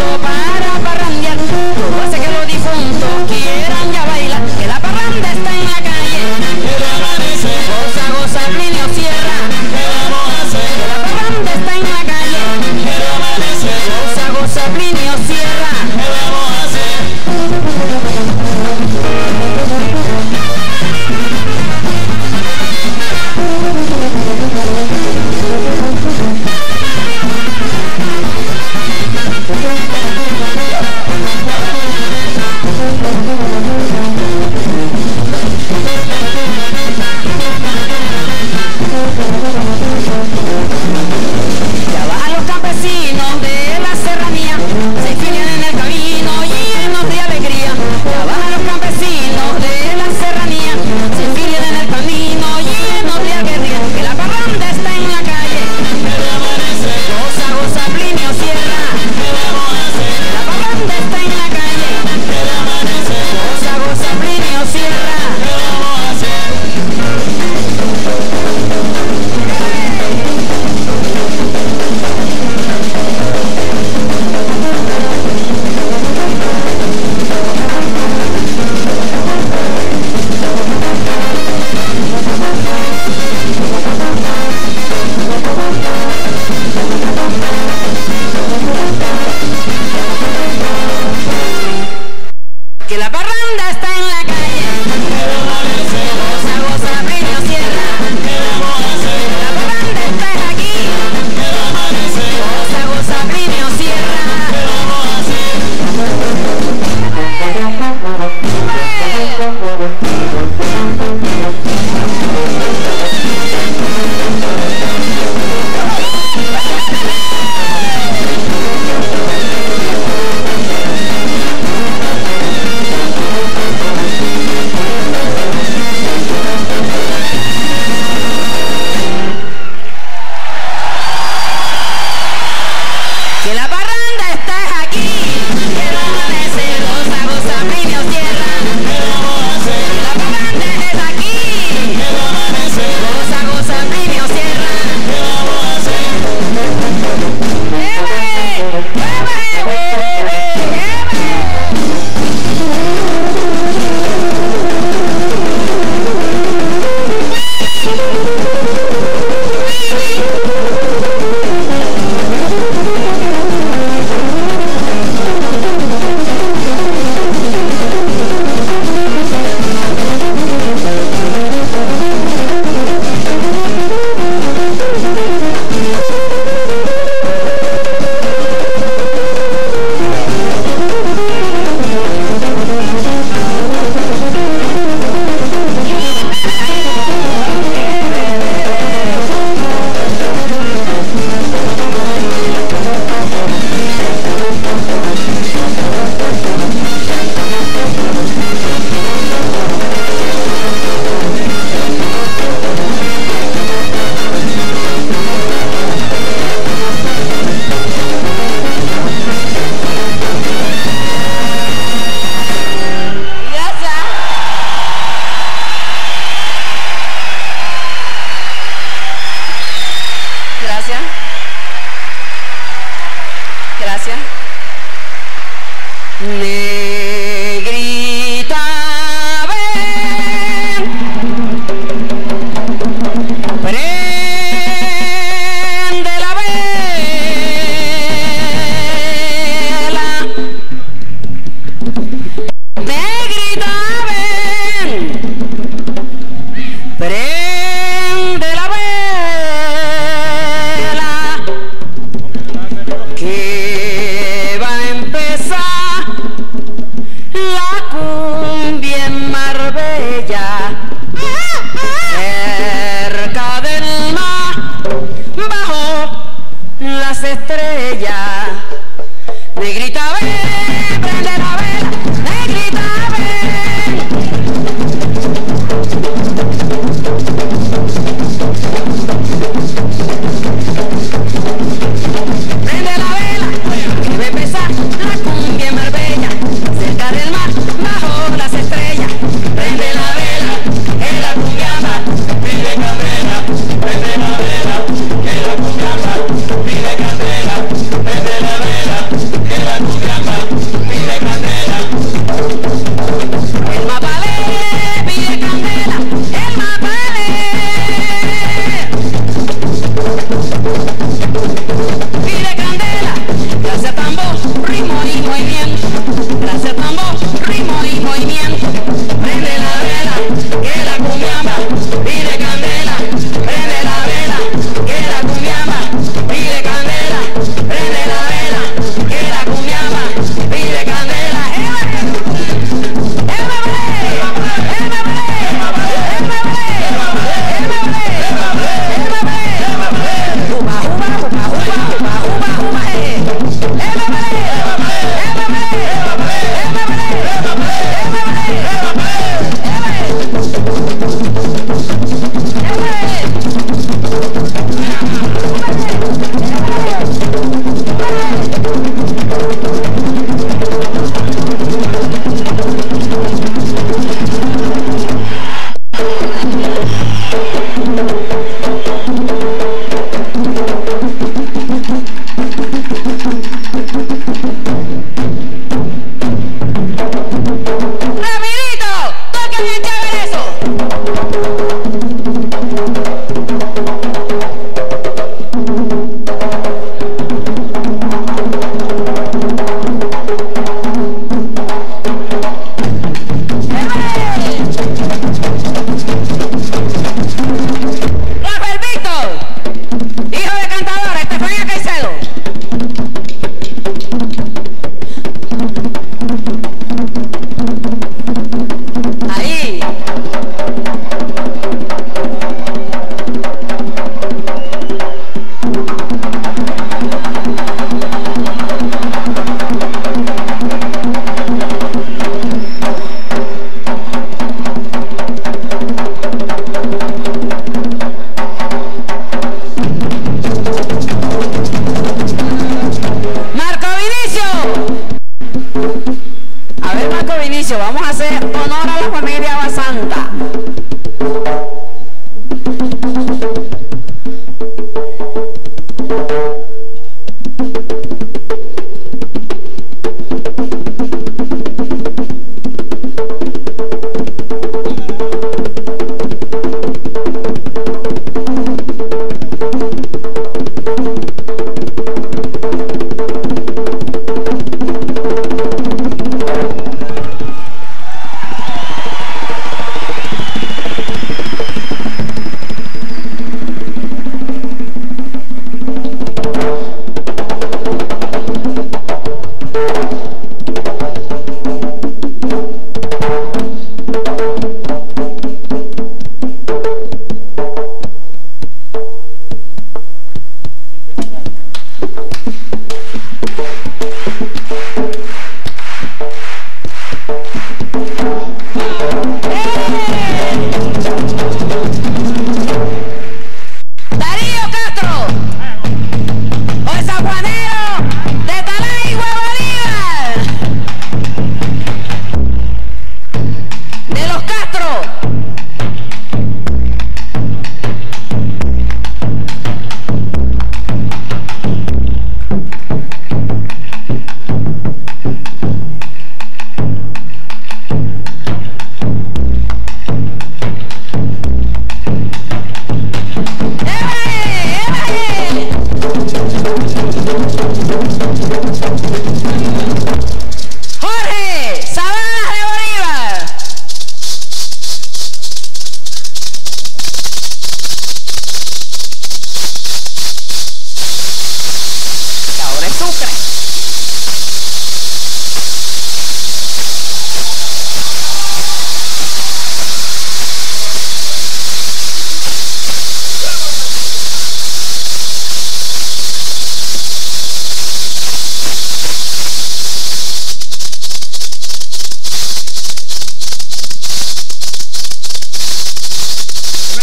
para parrandear. Todo hace que los difuntos quieran ya bailar, que la parranda está en la calle. Quiero amanecer. Goza, goza, Plinio Sierra. ¿Qué vamos a hacer? Que la parranda está en la calle. Quiero amanecer. Goza, goza, Plinio Sierra. ¿Qué vamos a hacer?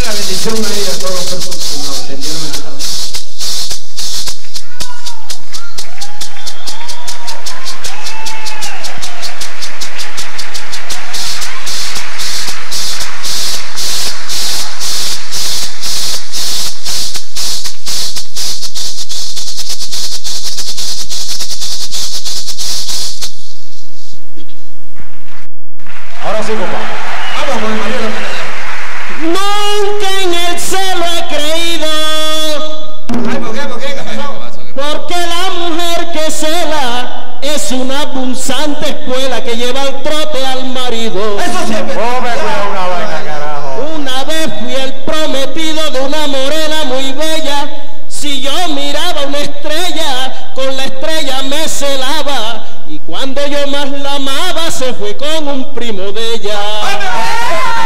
la bendición ahí a todos los personas que nos atendieron en esta noche. Ahora sí, compa. Vamos con el Mariano. Nunca en el cielo he creído, Ay, ¿por qué? ¿Qué pasó? porque la mujer que cela es una punzante espuela que lleva al trote al marido. Eso siempre. Hombre, cuidado una vaina, carajo. Una vez fui el prometido de una morena muy bella. Si yo miraba una estrella, con la estrella me celaba. Y cuando yo más la amaba, se fue con un primo de ella.